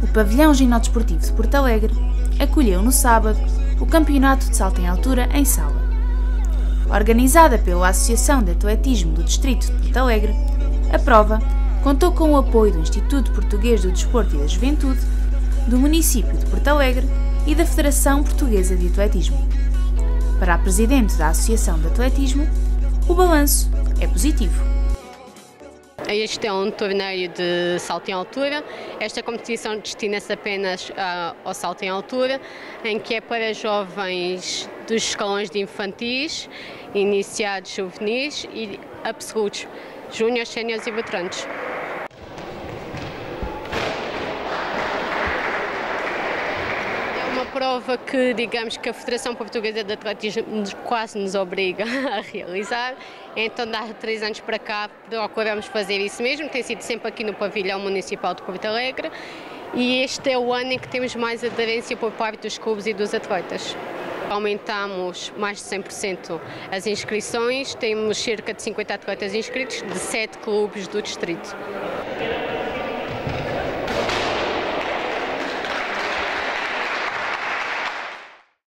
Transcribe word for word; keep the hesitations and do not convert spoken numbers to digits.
o Pavilhão Ginódesportivo de Porto Alegre acolheu no sábado o Campeonato de Salto em Altura em Sala. Organizada pela Associação de Atletismo do Distrito de Porto Alegre, a prova contou com o apoio do Instituto Português do Desporto e da Juventude, do município de Porto Alegre e da Federação Portuguesa de Atletismo. Para a presidente da Associação de Atletismo, o balanço é positivo. Este é um torneio de salto em altura. Esta competição destina-se apenas uh, ao salto em altura, em que é para jovens dos escalões de infantis, iniciados, juvenis e absolutos, júniores, séniores e veteranos. É uma prova que, digamos, que a Federação Portuguesa de Atletismo quase nos obriga a realizar. Então, há três anos para cá, procuramos fazer isso mesmo. Tem sido sempre aqui no Pavilhão Municipal de Porto Alegre. E este é o ano em que temos mais aderência por parte dos clubes e dos atletas. Aumentamos mais de cem por cento as inscrições, temos cerca de cinquenta atletas inscritos de sete clubes do distrito.